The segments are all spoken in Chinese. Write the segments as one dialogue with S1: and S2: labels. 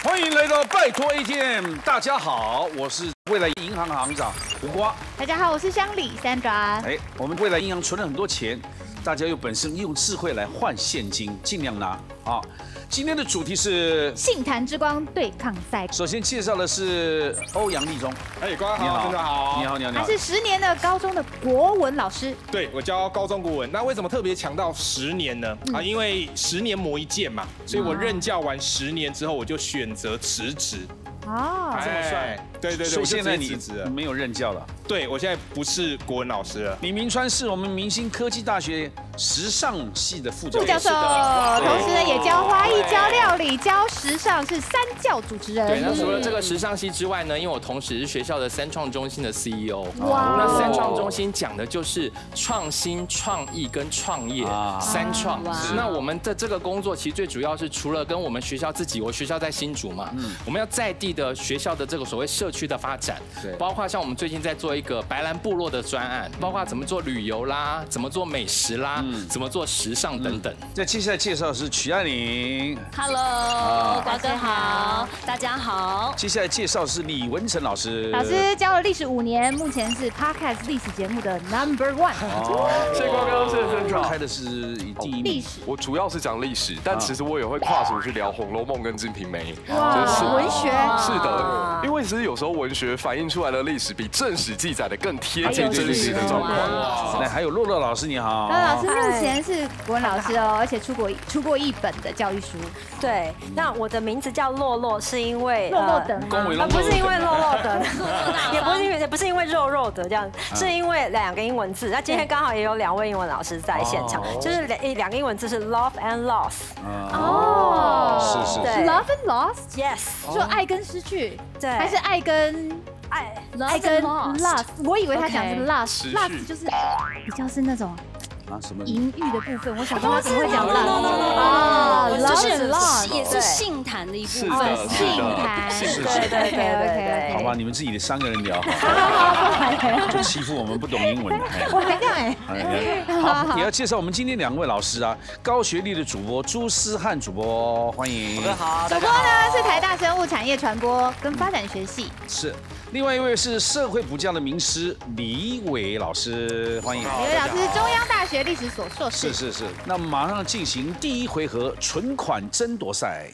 S1: 欢迎来到拜托 ATM， 大家好，我是未来银行行长胡瓜。
S2: 大家好，我是乡里Sandra。
S1: 我们未来银行存了很多钱，大家有本事用智慧来换现金，尽量拿啊。今天的主题是
S2: 杏坛之光对抗赛。
S1: 首先介绍的是欧阳立中。
S3: 瓜好，真的好。
S1: 你好，你好，你
S2: 他
S1: 好。
S2: 是10年的高中的国文老师。
S3: 对，我教高中国文。那为什么特别强调10年呢？因为10年磨一剑嘛，所以我任教完10年之后，我就选择辞职。
S2: 哦，
S3: 这么帅？对，
S1: 所以现在你
S3: 辞职了。
S1: 没有任教了。
S3: 对，我现在不是国文老师了。
S1: 李明川是我们明星科技大学时尚系的副教
S2: 副教授，同时呢也教花艺、教料理、教时尚，是3教主持人。
S4: 对，那除了这个时尚系之外呢，因为我同时是学校的3创中心的 CEO。
S2: 哇，
S4: 那3创中心讲的就是创新、创意跟创业3创。那我们的这个工作其实最主要是除了跟我们学校自己，我学校在新竹嘛，我们要在地的学校的这个所谓社区的发展，包括像我们最近在做一个白兰部落的专案，包括怎么做旅游啦，怎么做美食啦，怎么做时尚等等。
S1: 那接下来介绍的是曲爱玲。
S5: Hello， 瓜哥好，大家好。
S1: 接下来介绍的是李文成老师。
S2: 老师教了历史5年，目前是 Podcast 历史节目的 No.1。
S6: 谢谢瓜哥，谢谢Sandra。
S1: 开的是第1名。
S2: 历史。
S6: 我主要是讲历史，但其实我也会跨组去聊《红楼梦》跟《金瓶梅》。
S2: 哇，文学。
S6: 是的，因为其实有时候文学反映出来的历史比正史记载的更贴近真实的状况。
S1: 那还有洛洛老师，你好。
S2: 洛洛老师目前是国文老师哦，而且出过1本的教育书。
S7: 对，那我的名字叫洛洛，是因为
S2: 洛洛等吗？
S7: 不是因为洛洛等，也不是因为肉肉的这样，是因为2个英文字。那今天刚好也有2位英文老师在现场，就是2个英文字是 love and loss。
S2: 哦，
S1: 是
S7: 对
S2: ，love and loss。 说爱跟失去，
S7: 对，
S2: 还是爱跟 loss？ 我以为他讲的是 loss 就是比较是那种
S1: 什么
S2: 淫欲的部分。我想说他怎么会讲 loss？
S5: 就是
S2: loss
S5: 也是杏坛的一部分。
S2: 杏坛，对。
S1: 好吧，你们自己的3个人聊就欺负我们不懂英文。
S2: 我还这样
S1: 好，也要介绍我们今天2位老师啊，高学历的主播朱思翰主播，欢迎。
S2: 主播呢是台大生物产业传播跟发展学系。
S1: 是。另外一位是社会补教的名师李伟老师，欢迎。
S2: 李伟老师是中央大学历史所硕士。
S1: 是。那马上进行第1回合存款争夺赛。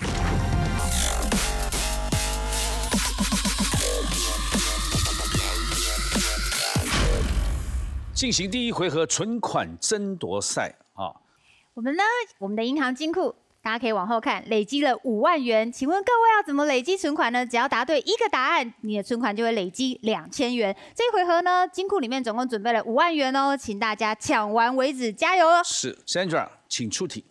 S1: 进行第1回合存款争夺赛啊！
S2: 我们的银行金库，大家可以往后看，累积了5万元。请问各位要怎么累积存款呢？只要答对1个答案，你的存款就会累积2000元。这一回合呢，金库里面总共准备了5万元哦，请大家抢完为止，加油哦！
S1: 是 Sandra， 请出题。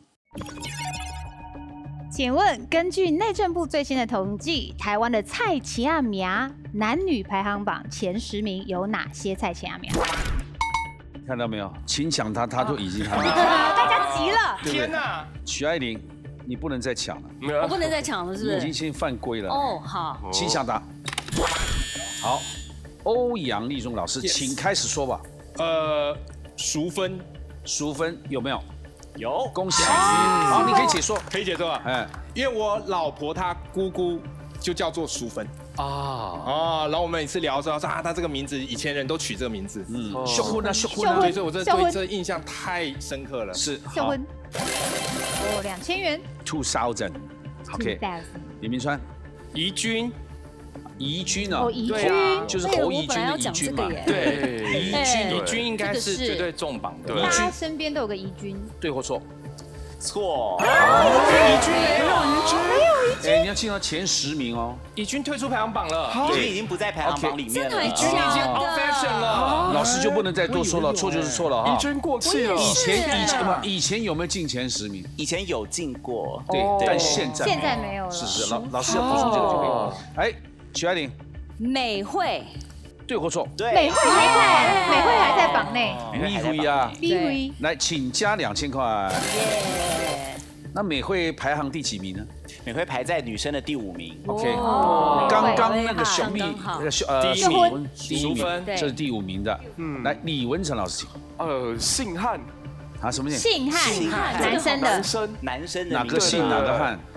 S2: 请问，根据内政部最新的统计，台湾的菜奇亚苗男女排行榜前10名有哪些菜奇亚苗？
S1: 看到没有？请抢他都已经
S2: 大家急了！
S4: 天哪！
S1: 许爱玲，你不能再抢了。
S5: 我不能再抢了，是不是？
S1: 你已经先犯规了。
S5: 哦，好。
S1: 请抢答。好，欧阳立中老师，请开始说吧。
S3: 淑芬
S1: 有没有？
S3: 有，
S1: 恭喜。好，你可以解说。
S3: 可以解说啊。因为我老婆她姑姑就叫做淑芬。然后我们每次聊的时候说她这个名字以前人都取这个名字，
S1: 秀婚啊，所
S3: 以我对这印象太深刻了。
S1: 是
S2: 秀婚，2000元。
S1: 2000 ，OK。李明川，
S3: 怡君
S1: 啊，
S2: 怡君
S1: 就是侯怡君的怡君嘛。
S4: 对，
S1: 怡
S4: 君应该是绝对重磅的。
S2: 大家身边都有个怡君，
S1: 对或错？
S4: 错。
S1: 怡君没有怡君。你要进到前10名哦。
S4: 怡君退出排行榜了，
S8: 怡君已经不在排行榜里面了。
S4: 怡君已经 out fashion 了，
S1: 老师就不能再多说了，错就是错了哈。
S6: 怡君过气了。
S1: 以前有没有进前10名？
S8: 以前有进过，
S1: 对，但现在
S2: 没有了。
S1: 是，老师要补充这个就可以了。哎，许爱玲，
S5: 美惠，
S1: 对或错？
S8: 对，
S2: 美惠还在榜内。
S1: BV 啊
S2: ，BV，
S1: 来，请加2000块。那美惠排行第几名呢？
S8: 美惠排在女生的第5名。
S1: OK， 刚刚那个小蜜，那个
S4: 第1名，
S1: 这是第5名的。来，李文成老师，
S6: 请。姓汉。
S1: 啊，什么姓？
S2: 姓汉，男生的。
S8: 男生的
S1: 哪个姓哪个汉？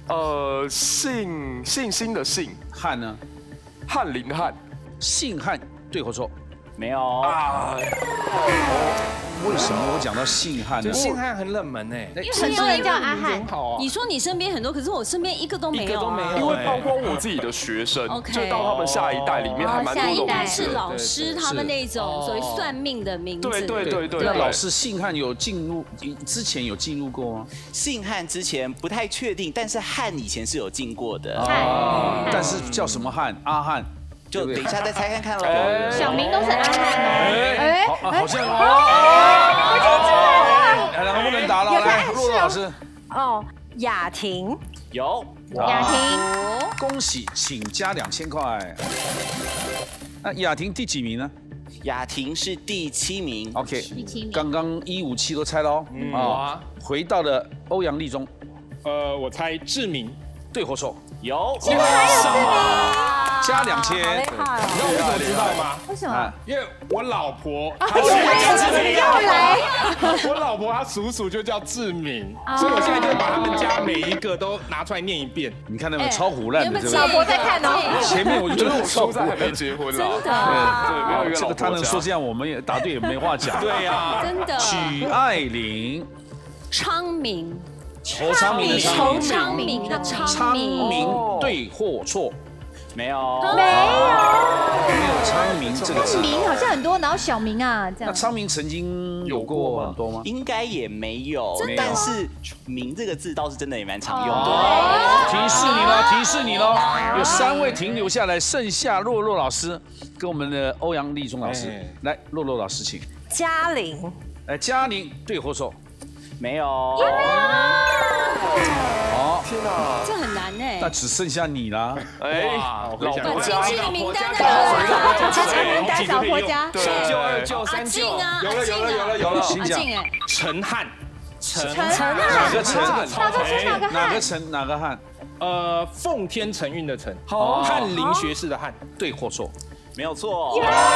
S6: 信心的信，
S1: 汉呢？
S6: 翰林翰，
S1: 信汉对或错？
S8: 没有
S6: 啊。
S1: 为什么我讲到信汉呢？
S4: 信汉很冷门哎，
S2: 因为很多人叫阿汉。
S5: 你说你身边很多，可是我身边一个都没有，
S4: 一个都没有。
S6: 因为包括我自己的学生，就到他们下一代里面还蛮多种名字。
S5: 是老师他们那种所谓算命的名字。
S6: 对。
S1: 那老师信汉有之前有进入过吗？
S8: 信汉之前不太确定，但是汉以前是有进过的。
S1: 但是叫什么汉？阿汉。
S8: 就等一下再猜看看喽。
S2: 小明都是阿汉哦。
S1: 好像
S2: 我就知道。
S1: 两个不能打了，来，陆老师。
S7: 哦，雅婷
S8: 有。
S2: 雅婷，
S1: 恭喜，请加2000块。那雅婷第几名呢？
S8: 雅婷是第7名。
S1: OK，
S2: 第7名。
S1: 刚刚157都猜了哦。啊，回到了欧阳立中。
S3: 我猜志明，
S1: 对或错？
S8: 有。
S2: 竟然还有志明。
S1: 加2000，
S7: 厉害哦！
S3: 你知道为什么知道吗？
S2: 为什么？
S3: 因为我老婆，
S2: 又来，
S3: 我老婆她叔叔就叫志明，所以我现在就把他们家每一个都拿出来念一遍。
S1: 你看那个超胡乱的，对不对？
S2: 老婆在看哦。
S1: 前面我就觉得我超
S6: 叔在还没结婚啦，
S5: 真的。
S6: 对，没有一个
S1: 这个他能说这样，我们也答对也没话讲。
S3: 对呀，
S5: 真的。
S1: 许爱玲，
S5: 昌明，
S1: 侯昌明的昌，
S5: 昌明的
S1: 昌明对或错？
S8: 没有。
S2: 没
S1: 有昌明这个字。
S2: 明好像很多，然后小明啊这样。
S1: 那昌明曾经有过很多吗？
S8: 应该也没有，但是“明”这个字倒是真的也蛮常用的。
S1: 提示你了，有3位停留下来，剩下洛洛老师跟我们的欧阳立中老师。来，洛洛老师请。
S7: 嘉玲，
S1: 来，嘉玲对或错？
S8: 没有。
S1: 好，
S6: 天哪，
S5: 这很难哎。
S1: 那只剩下你啦。
S6: 哎，老婆家，
S5: 进去名单的
S2: 老婆家，
S6: 对
S3: ，2救2救3救，有了，
S1: 请讲。
S3: 陈汉，
S1: 哪个陈？
S2: 哪个陈？
S1: 哪个汉？
S3: 奉天承运的承，翰林学士的翰，
S1: 对或错？
S8: 没有错。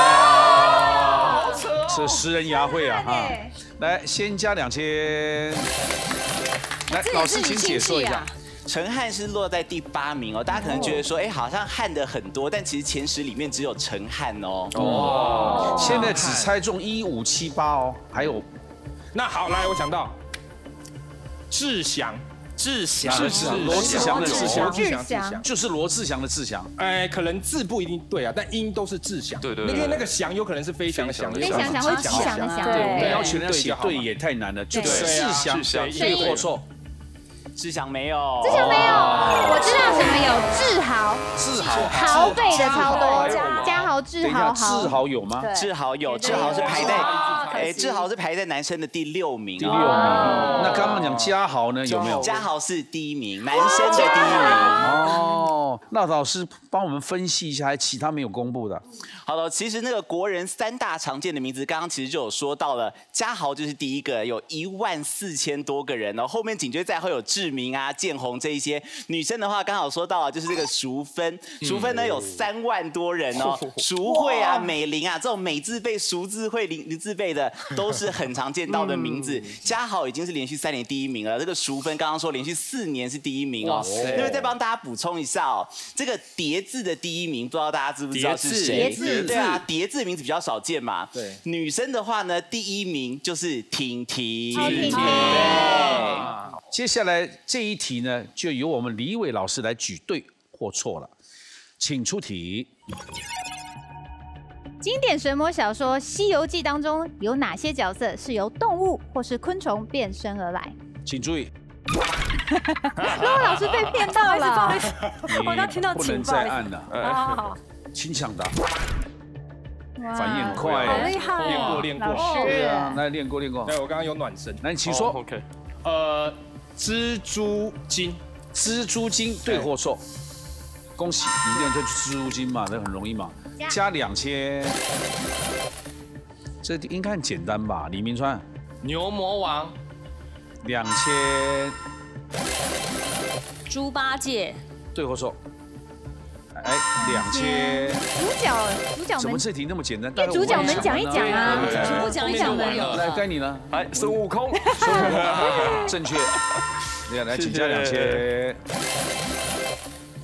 S1: 是诗人雅慧啊哈。来，先加2000。来，老师请解说一下。
S8: 陈汉是落在第8名哦，大家可能觉得说，哎，好像汉的很多，但其实前10里面只有陈汉哦。
S1: 现在只猜中1578哦，还有。
S3: 那好，来，我想到志祥。
S1: 罗志祥的志
S3: 祥，
S1: 就是罗志祥的志祥。
S3: 哎，可能字不一定对啊，但音都是志祥。对，因为那个祥有可能是飞翔的翔，
S2: 飞翔翔或吉祥的祥。
S1: 对，要求人家写对也太难了，就志祥对或错？
S8: 志祥没有，
S2: 志祥没有，我知道什么有志豪，豪辈的超多，嘉豪、志豪，
S1: 志豪有吗？
S8: 志豪有，志豪是排在，志豪是排在男生的第6名。
S1: 第6名。那刚刚讲嘉豪呢，有没有？
S8: 嘉豪是第1名，男生的第1名。
S1: 哦，那老师帮我们分析一下，还其他没有公布的。
S8: 好了，其实那个国人3大常见的名字，刚刚其实就有说到了，嘉豪就是第1个，有14000多个人哦，后面紧追在后有志明啊、建宏这一些。女生的话，刚好说到了，就是这个淑芬，淑芬呢有3万多人哦，淑慧啊、美玲啊，这种美字辈、淑字辈、林字辈的，都是很常见到的名字。嘉豪已经是连续3年第1名了，这个淑芬刚刚说连续4年是第1名哦。那么再帮大家补充一下哦，这个叠字的第1名，不知道大家知不知道是谁？对啊，叠字名字比较少见嘛。对，女生的话呢，第1名就是婷婷。
S2: 婷婷。
S8: 对。
S1: 接下来这一题呢，就由我们李伟老师来举对或错了，请出题。
S2: 经典神魔小说《西游记》当中有哪些角色是由动物或是昆虫变身而来？
S1: 请注意。
S2: 洛老师被骗到了，
S7: 我刚听到
S1: 不能再按了。
S7: 好，
S1: 请抢答。反应很快，
S2: 好厉害！
S3: 练过，
S1: 对啊，来练过。
S3: 对，我刚刚有暖身。
S1: 来，请说。
S6: OK。
S3: 蜘蛛精，
S1: 蜘蛛精对或错？恭喜，你练就蜘蛛精嘛，这很容易嘛。加2000，这应该很简单吧？李明川。
S4: 牛魔王。
S1: 2000。
S5: 猪八戒。
S1: 对或错？哎，2000。
S2: 主角们。
S1: 怎么这题那么简单？
S2: 因为主角们讲一讲啊，
S5: 全部讲一讲的有。
S1: 来，该你了。
S6: 来，孙悟空。
S1: 正确。来，请加2000。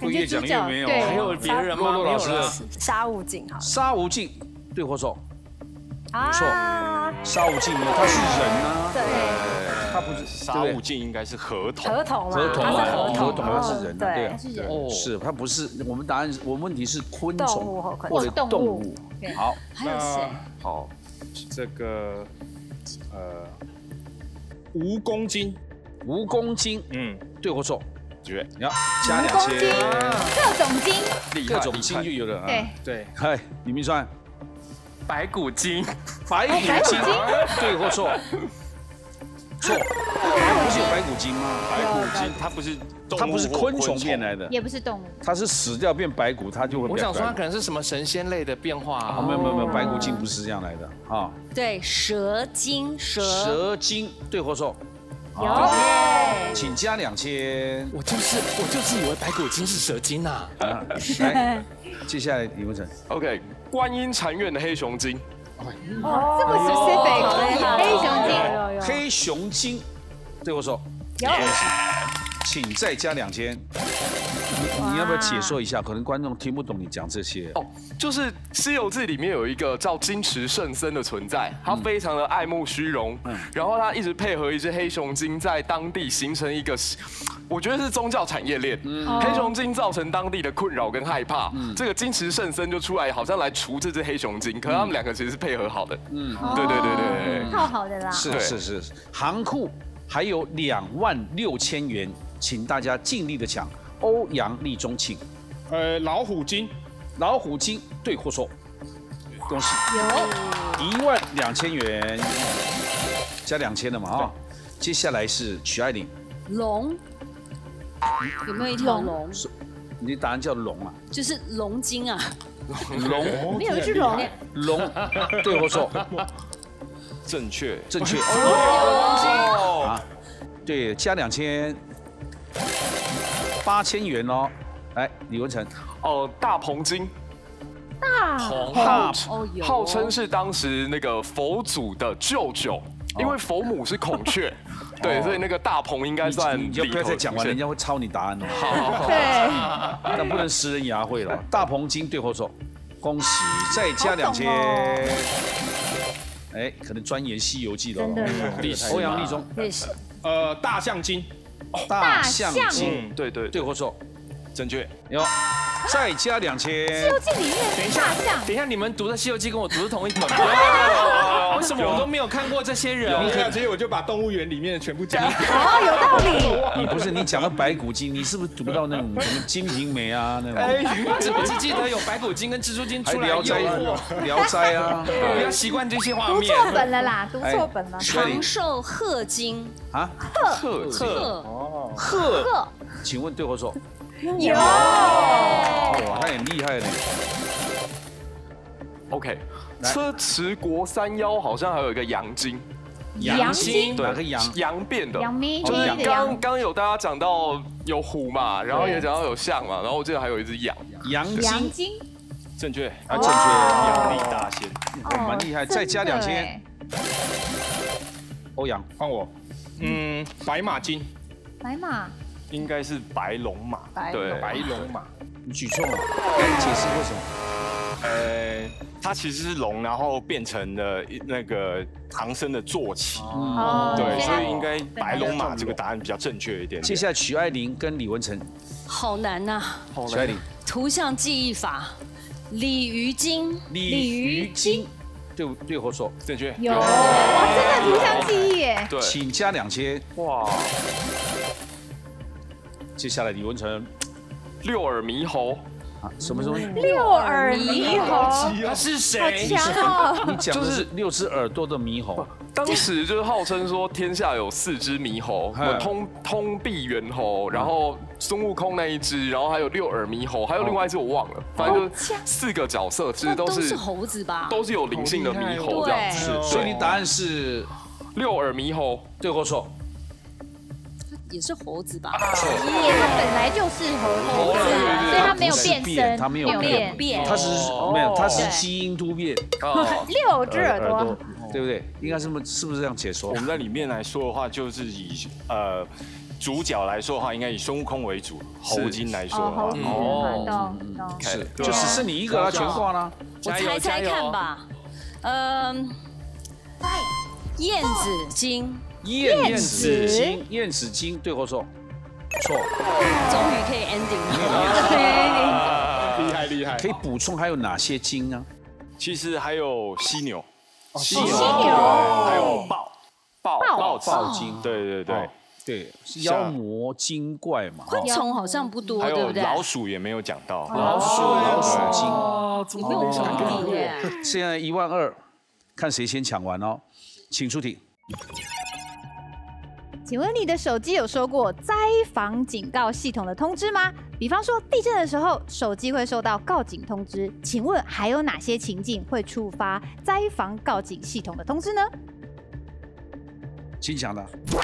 S1: 会越讲越没有。
S2: 对，
S4: 还有别人吗？
S1: 洛老师，
S7: 沙悟净好了。
S1: 沙悟净，对或错？错，
S7: 啊，
S1: 沙悟净没有，他是人啊。
S7: 对，
S1: 他不是
S9: 沙悟净应该是合同。
S7: 合同嘛，
S1: 合同
S7: 它是
S1: 啊，
S7: 合同，
S1: 他是人啊，对
S2: 他，是人，
S1: 哦，是他不是。我们答案是，我们问题是昆
S7: 动
S1: 虫
S7: 物或昆
S1: 或者
S2: 动物
S1: 动物。好，
S5: 还有谁？
S3: 好，这个5公斤，
S1: 5公斤，对或错？
S3: 绝，
S1: 你要加
S2: 5公斤，
S1: 2000，
S2: 各种金，
S1: 各种金就有了啊。
S2: 对，
S3: 对，
S1: 嗨，李明川，
S4: 白骨精，
S1: 白骨精，对或错？错，不是有白骨精吗？
S9: 白骨精，它不是动物，
S1: 它不是昆虫变来的，
S2: 也不是动物，
S1: 它是死掉变白骨，它就会。
S4: 我想说它可能是什么神仙类的变化啊。
S1: 没有，白骨精不是这样来的啊。
S5: 对，蛇精，
S1: 蛇精，对或错？
S2: 有，
S1: 请加2000。
S4: 我就是以为白骨精是蛇精啊。
S1: 来，接下来李文成。
S6: OK， 观音禅院的黑熊精。
S2: 哦，这么 specific，黑熊精，
S1: 黑熊精，对或错？
S2: 有，
S1: 恭喜，请再加2000。你要不要解说一下？可能观众听不懂你讲这些。
S6: 哦，就是《西游记》里面有一个叫金池圣僧的存在，他非常的爱慕虚荣，然后他一直配合一只黑熊精在当地形成一个，我觉得是宗教产业链。黑熊精造成当地的困扰跟害怕，这个金池圣僧就出来好像来除这只黑熊精，可是他们两个其实是配合好的。对，
S2: 套好的啦。
S1: 是，行库还有26000元，请大家尽力的抢。欧阳立中，请。
S3: 老虎精，
S1: 老虎精，对或错？恭喜，有12000元，加2000了嘛啊？接下来是曲爱玲，
S5: 龙，有没有一条龙？
S1: 你的答案叫龙啊？
S5: 就是龙精啊。
S1: 龙，
S2: 没有一只龙，
S1: 龙，对或错？
S9: 正确。
S1: 啊，对，加2000。8000元哦，来，李文成。
S6: 大鹏精。号称是当时那个佛祖的舅舅，因为佛母是孔雀，对，所以那个大鹏应该算。
S1: 你就不要再讲完，人家会抄你答案哦。
S6: 好。
S1: 对，那不能食人牙慧了。大鹏精对或错？恭喜，再加2000。哎，可能钻研《西游记》了。
S3: 历史。
S1: 欧阳立中。
S5: 历史。
S3: 大象精。
S1: 大象精，对或错？
S3: 正确。
S1: 有，再加2000。《
S2: 西游记》里面大象。
S4: 等一下，你们读的《西游记》跟我读的同一本吗？为什么我都没有看过这些人？
S3: 所以我就把动物园里面的全部讲。
S2: 哦，有道理。
S1: 你不是你讲到白骨精，你是不是读到那种什么《金瓶梅》啊那种？
S4: 我只记得有白骨精跟蜘蛛精出来诱惑。
S1: 聊斋啊，
S4: 不要习惯这些画面。
S2: 读错本了啦，读错本了。
S5: 长寿鹤精
S1: 啊，鹤，请问对或错？
S2: 有。
S1: 哇，他很厉害呢。
S6: OK， 车迟国山腰好像还有一个羊精。
S2: 羊精，
S1: 哪个羊？
S6: 羊变的。
S2: 羊咪，
S6: 就是刚有大家讲到有虎嘛，然后也讲到有象嘛，然后我记得还有一只羊。
S1: 羊精，
S3: 正确。
S1: 正确。
S9: 阳历大仙，
S1: 蛮厉害，再加2000。欧阳，
S3: 换我。白马精。
S2: 白马。
S9: 应该是白龙马。
S3: 对，白龙马。
S1: 你举错了，来解释为什么？
S9: 它其实是龙，然后变成了那个唐僧的坐骑。对，所以应该白龙马这个答案比较正确一点。
S1: 接下来曲爱玲跟李文成。
S5: 好难呐。
S1: 曲爱玲。
S5: 图像记忆法，鲤鱼精。
S1: 鲤鱼精，对或错？
S6: 正确。
S2: 有，哇，真的图像记忆耶。
S6: 对，
S1: 请加2000。哇。接下来李文成。
S6: 六耳猕猴。
S1: 什么？
S2: 六耳猕猴，
S4: 他是谁？
S2: 好强哦！
S1: 你讲的是6只耳朵的猕猴。
S6: 当时就是号称说天下有4只猕猴，通臂猿猴，然后孙悟空那一只，然后还有6耳猕猴，还有另外一只我忘了，反正就4个角色，其实都是
S5: 猴子吧，
S6: 都是有灵性的猕猴这样子。
S1: 所以你答案是
S6: 6耳猕猴，
S1: 对或错？
S5: 也是猴子吧？
S2: 错，它本来就是猴子，所以它没有变身，
S1: 它没有变，它是没有，它是基因突变。
S2: 6只耳朵，
S1: 对不对？应该是不是这样解说？
S9: 我们在里面来说的话，就是以主角来说的话，应该以孙悟空为主，猴精来说的话，
S2: 懂。
S1: 是，就只剩你一个了，全挂了。
S5: 我猜看吧，燕子精。
S1: 燕子精，对或错？错。
S5: 终于可以 ending 了。
S3: 厉害。
S1: 可以补充还有哪些精呢？
S9: 其实还有犀牛，
S2: 犀牛，
S9: 还有
S1: 豹精，
S9: 对。
S1: 对，妖魔精怪嘛。
S5: 昆虫好像不多，
S9: 还有
S5: 对不对？
S9: 老鼠也没有讲到。
S1: 老鼠精，
S5: 你没有讲到耶。
S1: 现在12000，看谁先抢完哦。请出题。
S2: 请问你的手机有收过灾防警告系统的通知吗？比方说地震的时候，手机会收到告警通知。请问还有哪些情境会触发灾防告警系统的通知呢？
S1: 请讲的。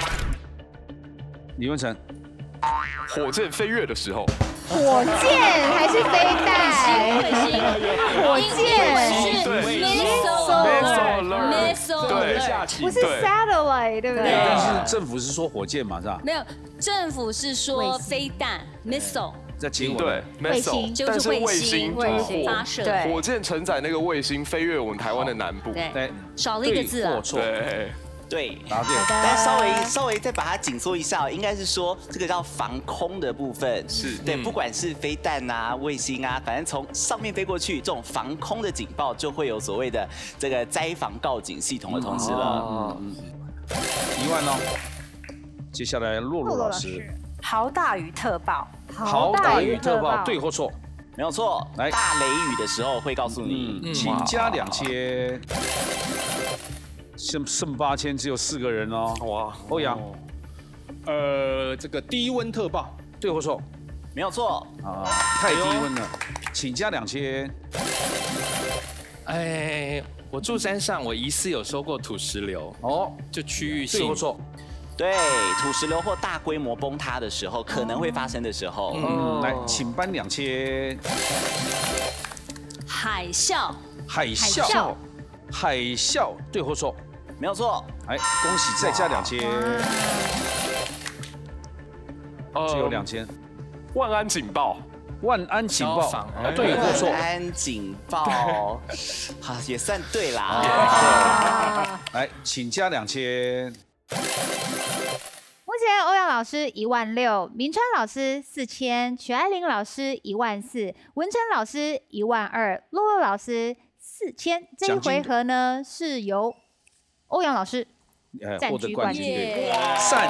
S1: 李文成，
S6: 火箭飞跃的时候，
S2: 火箭还是飞弹？火箭
S5: 是 missile，
S2: 不是 satellite， 对不对？
S1: 但是政府是说火箭嘛，是吧？
S5: 没有，政府是说飞弹 missile。
S1: 在结果
S6: 对 missile，
S5: 就是卫星发射，
S6: 火箭承载那个卫星飞越我们台湾的南部，
S5: 对，少了一个字啊，
S8: 对，
S1: 答对。
S8: 但稍微再把它紧缩一下，应该是说这个叫防空的部分，是对，不管是飞弹啊、卫星啊，反正从上面飞过去，这种防空的警报就会有所谓的这个灾防告警系统的通知了。
S1: 1万哦。接下来洛洛老师，
S7: 豪大雨特报，
S1: 豪大雨特报，对或错？
S8: 没有错，
S1: 来
S8: 大雷雨的时候会告诉你，
S1: 请加2000。剩8000，只有4个人哦。哇，欧阳，
S3: 这个低温特报，
S1: 对或错？
S8: 没有错
S1: 啊，太低温了，请加2000。
S4: 我住山上，我疑似有收过土石流哦，就区域性，
S1: 对或错？
S8: 对，土石流或大规模崩塌的时候，可能会发生的时候，
S1: 来，请颁2000。
S5: 海啸，
S1: 海啸，对或错？
S8: 没有错。
S1: 哎，恭喜，再加2000。只有2000。
S6: 万安警报，
S1: 对或错？
S8: 万安警报，好，也算对啦。
S1: 来，请加2000。
S2: 目前欧阳老师16000，明川老师4000，曲爱玲老师14000，文成老师12000，洛洛老师4000。这一回合呢是由欧阳老师
S1: 获得冠军，
S4: 战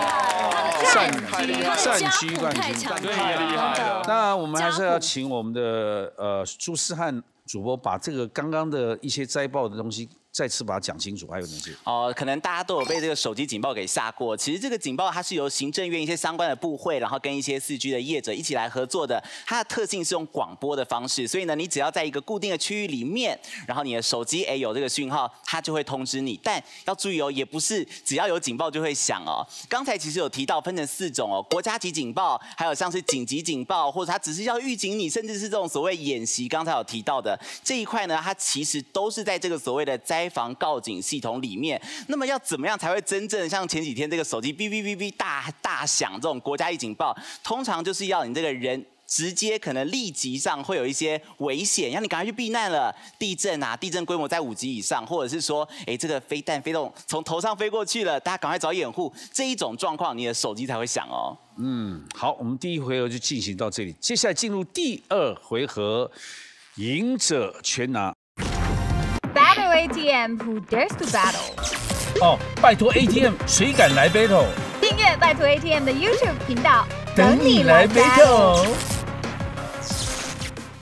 S1: 区冠军，
S6: 太厉害了。
S1: 当然，我们还是要请我们的朱思翰主播把这个刚刚的一些灾报的东西再次把它讲清楚，还有哪些？
S8: 可能大家都有被这个手机警报给吓过。其实这个警报它是由行政院一些相关的部会，然后跟一些4G 的业者一起来合作的。它的特性是用广播的方式，所以呢，你只要在一个固定的区域里面，然后你的手机有这个讯号，它就会通知你。但要注意哦，也不是只要有警报就会响哦。刚才其实有提到分成4种哦，国家级警报，还有像是紧急警报，或者它只是要预警你，甚至是这种所谓演习。刚才有提到的这一块呢，它其实都是在这个所谓的灾防告警系统里面。那么要怎么样才会真正像前几天这个手机哔哔哔哔大响这种国家级警报？通常就是要你这个人直接可能立即上会有一些危险，让你赶快去避难了。地震啊，地震规模在5级以上，或者是说，这个飞弹飞动从头上飞过去了，大家赶快找掩护。这一种状况，你的手机才会响哦。
S1: 好，我们第一回合就进行到这里，接下来进入第2回合，赢者全拿。
S2: Battle ATM Who Dares to Battle？
S1: 拜托 ATM， 谁敢来 battle？
S2: 订阅拜托 ATM 的 YouTube 频道，
S1: 等你来 battle。